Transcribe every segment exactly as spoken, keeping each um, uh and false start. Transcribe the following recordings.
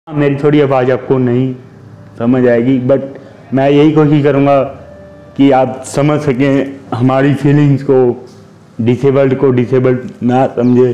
मेरी थोड़ी आवाज़ आपको नहीं समझ आएगी, बट मैं यही कोशिश करूँगा कि आप समझ सकें हमारी फीलिंग्स को, डिसेबल्ड को डिसेबल्ड ना समझे।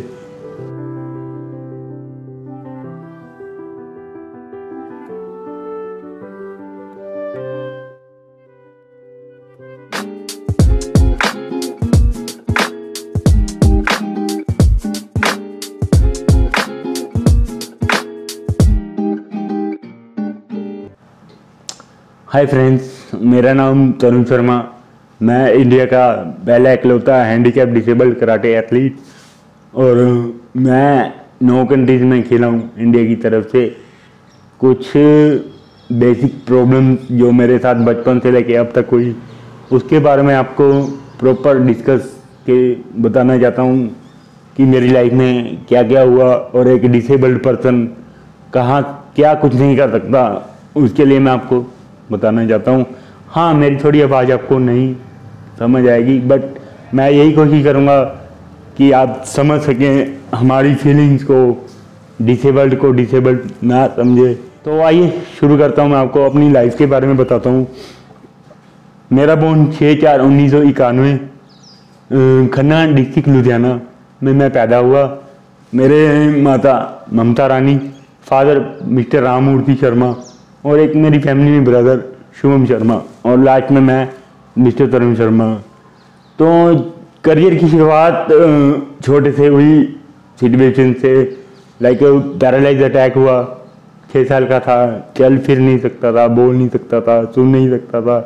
हाय फ्रेंड्स, मेरा नाम तरुण शर्मा। मैं इंडिया का पहला इकलौता हैंडीकैप डिसेबल्ड कराटे एथलीट और मैं नौ कंट्रीज में खेला हूँ इंडिया की तरफ से। कुछ बेसिक प्रॉब्लम्स जो मेरे साथ बचपन से लेके अब तक हुई, उसके बारे में आपको प्रॉपर डिस्कस के बताना चाहता हूँ कि मेरी लाइफ में क्या क्या हुआ और एक डिसेबल्ड पर्सन कहाँ क्या कुछ नहीं कर सकता, उसके लिए मैं आपको बताना चाहता हूँ। हाँ, मेरी थोड़ी आवाज़ आपको नहीं समझ आएगी, बट मैं यही कोशिश करूँगा कि आप समझ सकें हमारी फीलिंग्स को, डिसेबल्ड को डिसेबल्ड ना समझे। तो आइए शुरू करता हूँ। मैं आपको अपनी लाइफ के बारे में बताता हूँ। मेरा बोर्न छः चार उन्नीस सौ इक्यानवे खन्ना डिस्ट्रिक्ट लुधियाना में मैं पैदा हुआ। मेरे माता ममता रानी, फादर मिस्टर राममूर्ति शर्मा और एक मेरी फैमिली में ब्रदर शुभम शर्मा और लास्ट में मैं मिस्टर तरुण शर्मा। तो करियर की शुरुआत छोटे से हुई सिचुएशन से, लाइक पैरालाइज अटैक हुआ। छः साल का था, चल फिर नहीं सकता था, बोल नहीं सकता था, सुन नहीं सकता था,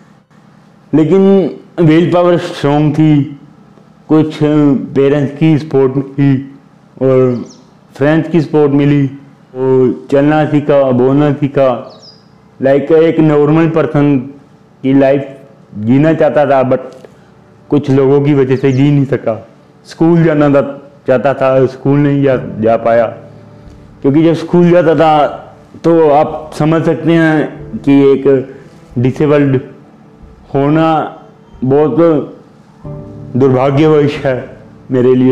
लेकिन विल पावर स्ट्रॉन्ग थी। कुछ पेरेंट्स की सपोर्ट मिली और फ्रेंड्स की सपोर्ट मिली और चलना सीखा, बोलना सीखा। लाइक एक नॉर्मल पर्सन की लाइफ जीना चाहता था, बट कुछ लोगों की वजह से जी नहीं सका। स्कूल जाना था चाहता था, स्कूल नहीं जा जा पाया, क्योंकि जब स्कूल जाता था तो आप समझ सकते हैं कि एक डिसेबल्ड होना बहुत दुर्भाग्यवश है मेरे लिए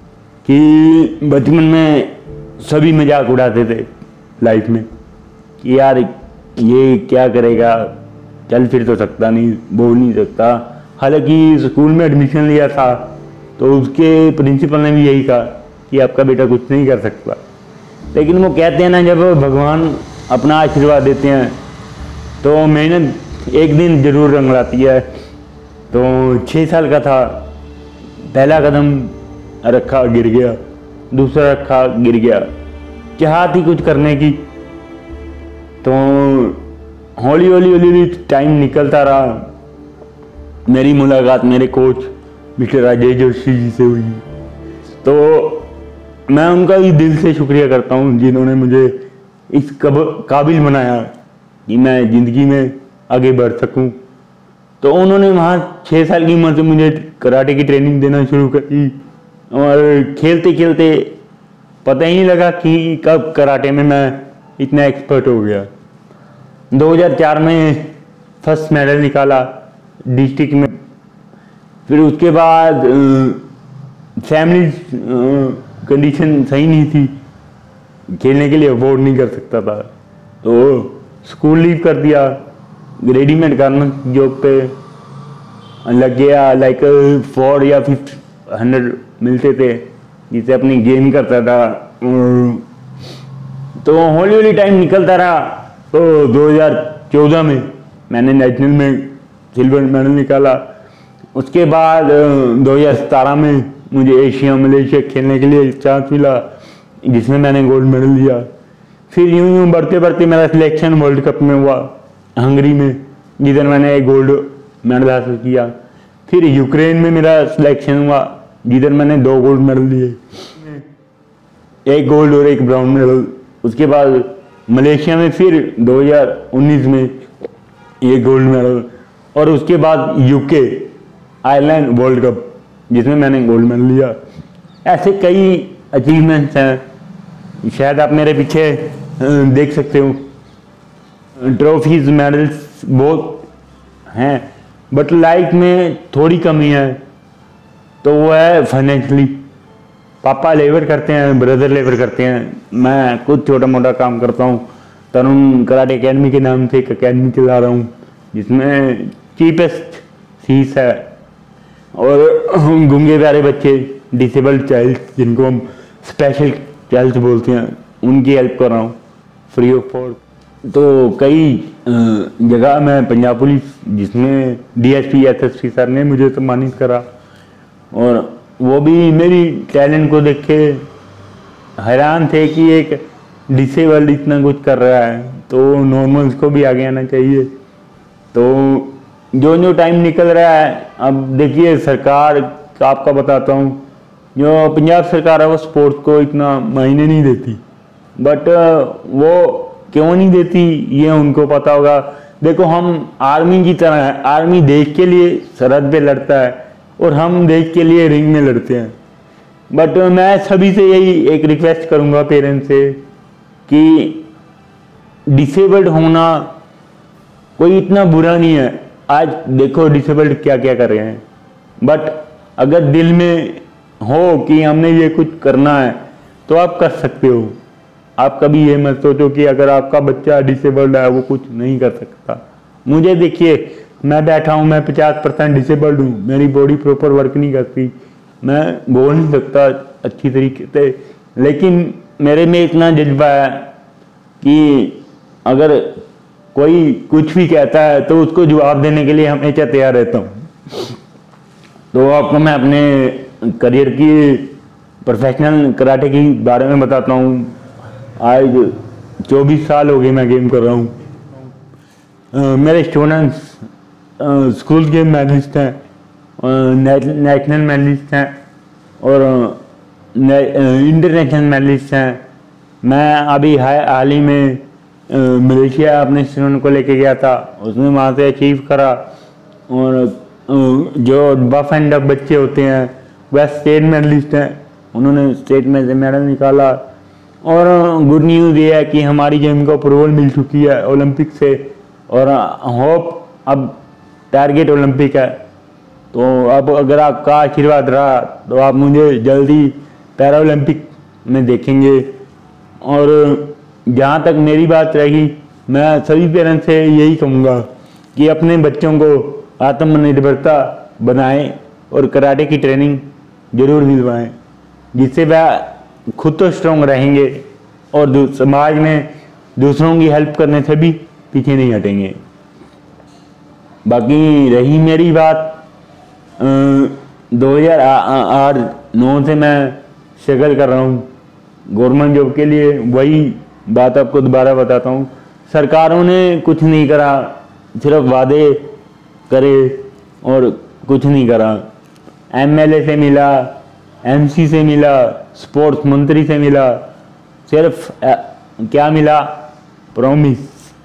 कि बचपन में सभी मजाक उड़ाते थे लाइफ में कि यार ये क्या करेगा, चल फिर तो सकता नहीं, बोल नहीं सकता। हालांकि स्कूल में एडमिशन लिया था तो उसके प्रिंसिपल ने भी यही कहा कि आपका बेटा कुछ नहीं कर सकता, लेकिन वो कहते हैं ना, जब भगवान अपना आशीर्वाद देते हैं तो मेहनत एक दिन जरूर रंग लाती है। तो छः साल का था, पहला कदम रखा, गिर गया, दूसरा रखा, गिर गया। चाहत थी कुछ करने की, तो हौली हौली हौली टाइम निकलता रहा। मेरी मुलाकात मेरे कोच मिस्टर राजेश जोशी जी से हुई, तो मैं उनका भी दिल से शुक्रिया करता हूँ जिन्होंने मुझे इस काबिल बनाया कि मैं ज़िंदगी में आगे बढ़ सकूँ। तो उन्होंने वहाँ छः साल की उम्र से मुझे कराटे की ट्रेनिंग देना शुरू करी और खेलते खेलते पता ही नहीं लगा कि कब कराटे में मैं इतना एक्सपर्ट हो गया। दो हज़ार चार में फर्स्ट मेडल निकाला डिस्ट्रिक्ट में। फिर उसके बाद फैमिली कंडीशन सही नहीं थी, खेलने के लिए अफोर्ड नहीं कर सकता था, तो स्कूल लीव कर दिया। रेडीमेड गारमेंट जॉब पे लग गया। लाइक फोर या फिफ्थ हंड्रेड मिलते थे जिसे अपनी गेम करता था। तो हौली हौली टाइम निकलता रहा। तो दो हज़ार चौदह में मैंने नेशनल में सिल्वर मेडल निकाला। उसके बाद दो हज़ार सतारह में मुझे एशिया मलेशिया खेलने के लिए चांस मिला, जिसमें मैंने गोल्ड मेडल लिया। फिर यूं यूं बढ़ते बढ़ते मेरा सिलेक्शन वर्ल्ड कप में हुआ हंगरी में, जिधर मैंने एक गोल्ड मेडल हासिल किया। फिर यूक्रेन में मेरा सिलेक्शन हुआ, जिधर मैंने दो गोल्ड मेडल लिए, एक गोल्ड और एक ब्राउन मेडल। उसके बाद मलेशिया में फिर दो हज़ार उन्नीस में एक गोल्ड मेडल, और उसके बाद यूके आयरलैंड वर्ल्ड कप, जिसमें मैंने गोल्ड मेडल लिया। ऐसे कई अचीवमेंट्स हैं, शायद आप मेरे पीछे देख सकते हो। ट्रॉफीज मेडल्स बहुत हैं, बट लाइफ में थोड़ी कमी है, तो वो है फाइनेंशियली। पापा लेबर करते हैं, ब्रदर लेबर करते हैं, मैं खुद छोटा मोटा काम करता हूँ। तरुण कराटे एकेडमी के नाम से एक एकेडमी चला रहा हूँ जिसमें चीपेस्ट फीस है और गूंगे प्यारे बच्चे, डिसेबल्ड चाइल्ड जिनको हम स्पेशल चाइल्ड बोलते हैं, उनकी हेल्प कर रहा हूँ फ्री ऑफ कॉस्ट। तो कई जगह मैं पंजाब पुलिस जिसमें डीएसपी एसएसपी सर ने मुझे सम्मानित करा और वो भी मेरी टैलेंट को देख के हैरान थे कि एक डिसेबल्ड इतना कुछ कर रहा है तो नॉर्मल्स को भी आगे आना चाहिए। तो जो जो टाइम निकल रहा है, अब देखिए सरकार का आपका बताता हूँ, जो पंजाब सरकार है वो स्पोर्ट्स को इतना मायने नहीं देती, बट वो क्यों नहीं देती ये उनको पता होगा। देखो हम आर्मी की तरह है, आर्मी देश के लिए सरहद पे लड़ता है और हम देश के लिए रिंग में लड़ते हैं। बट मैं सभी से यही एक रिक्वेस्ट करूंगा पेरेंट्स से कि डिसेबल्ड होना कोई इतना बुरा नहीं है। आज देखो डिसेबल्ड क्या क्या कर रहे हैं, बट अगर दिल में हो कि हमने ये कुछ करना है तो आप कर सकते हो। आप कभी ये मत सोचो कि अगर आपका बच्चा डिसेबल्ड है वो कुछ नहीं कर सकता। मुझे देखिए, मैं बैठा हूँ, मैं पचास परसेंट डिसेबल्ड हूँ, मेरी बॉडी प्रॉपर वर्क नहीं करती, मैं बोल नहीं सकता अच्छी तरीके से, लेकिन मेरे में इतना जज्बा है कि अगर कोई कुछ भी कहता है तो उसको जवाब देने के लिए हमेशा तैयार रहता हूँ। तो आपको मैं अपने करियर की प्रोफेशनल कराटे की बारे में बताता हूँ। आज चौबीस साल हो गए मैं गेम कर रहा हूँ। मेरे स्टूडेंट्स स्कूल के मेडलिस्ट हैं, नेशनल मेडलिस्ट हैं और इंटरनेशनल मेडलिस्ट हैं। मैं अभी हाल ही में मलेशिया अपने स्टूडेंट को लेके गया था, उसने वहाँ से अचीव करा। और जो बफ एंड डफ बच्चे होते हैं वह स्टेट मेडलिस्ट हैं, उन्होंने स्टेट में से मेडल निकाला। और गुड न्यूज़ ये है कि हमारी गेम को अप्रूवल मिल चुकी है ओलंपिक से और होप अब टारगेट ओलंपिक है। तो अब अगर आपका आशीर्वाद रहा तो आप मुझे जल्दी पैरा ओलंपिक में देखेंगे। और जहाँ तक मेरी बात रहेगी, मैं सभी पेरेंट्स से यही कहूँगा कि अपने बच्चों को आत्मनिर्भरता बनाएं और कराटे की ट्रेनिंग जरूर दिलवाएं, जिससे वह खुद तो स्ट्रॉन्ग रहेंगे और समाज में दूसरों की हेल्प करने से भी पीछे नहीं हटेंगे। बाकी रही मेरी बात, दो हज़ार आठ नौ से मैं स्ट्रगल कर रहा हूँ गवर्नमेंट जॉब के लिए। वही बात आपको दोबारा बताता हूँ, सरकारों ने कुछ नहीं करा, सिर्फ वादे करे और कुछ नहीं करा। एमएलए से मिला, एमसी से मिला, स्पोर्ट्स मंत्री से मिला, सिर्फ आ, क्या मिला, प्रॉमिस,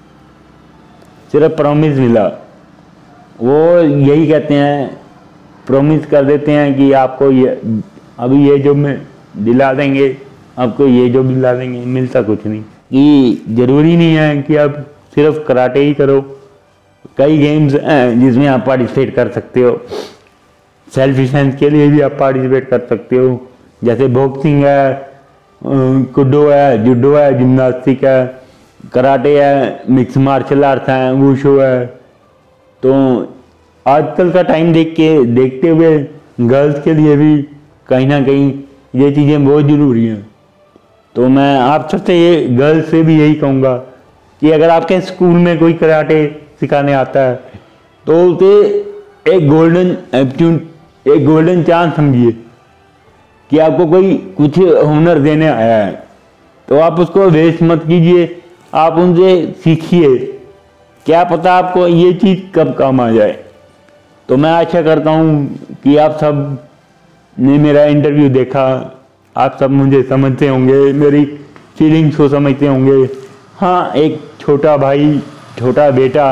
सिर्फ प्रॉमिस मिला। वो यही कहते हैं, प्रॉमिस कर देते हैं कि आपको ये अभी ये जॉब में दिला देंगे, आपको ये जॉब दिला देंगे, मिलता कुछ नहीं। कि ज़रूरी नहीं है कि आप सिर्फ कराटे ही करो, कई गेम्स हैं जिसमें आप पार्टिसिपेट कर सकते हो। सेल्फ डिफेंस के लिए भी आप पार्टिसिपेट कर सकते हो, जैसे बॉक्सिंग है, कुडो है, जुडो है, जिम्नास्टिक है, कराटे है, मिक्स मार्शल आर्ट्स है, वुशु है। तो आजकल का टाइम देख के देखते हुए गर्ल्स के लिए भी कहीं ना कहीं ये चीज़ें बहुत ज़रूरी हैं। तो मैं आप सबसे ये गर्ल्स से भी यही कहूँगा कि अगर आपके स्कूल में कोई कराटे सिखाने आता है तो उसे एक गोल्डन अपॉर्चुनिटी, एक गोल्डन चांस समझिए कि आपको कोई कुछ हुनर देने आया है, तो आप उसको वेस्ट मत कीजिए, आप उनसे सीखिए, क्या पता आपको ये चीज़ कब काम आ जाए। तो मैं आशा करता हूँ कि आप सब ने मेरा इंटरव्यू देखा, आप सब मुझे समझते होंगे, मेरी फीलिंग्स को समझते होंगे। हाँ, एक छोटा भाई, छोटा बेटा,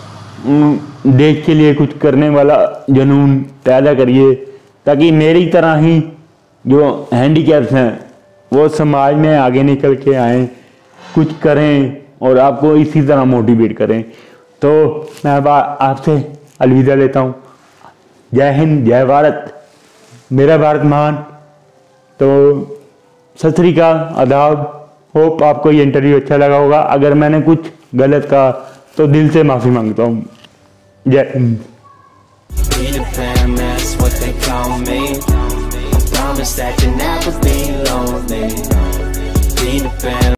देश के लिए कुछ करने वाला जुनून पैदा करिए, ताकि मेरी तरह ही जो हैंडीकैप्स हैं वो समाज में आगे निकल के आएँ, कुछ करें और आपको इसी तरह मोटिवेट करें। तो मैं अब आपसे अलविदा लेता हूँ। जय हिंद, जय भारत, मेरा भारत महान। तो सत श्री अकाल, आदाब। होप आपको ये इंटरव्यू अच्छा लगा होगा। अगर मैंने कुछ गलत कहा तो दिल से माफ़ी मांगता हूँ। जय हिंद।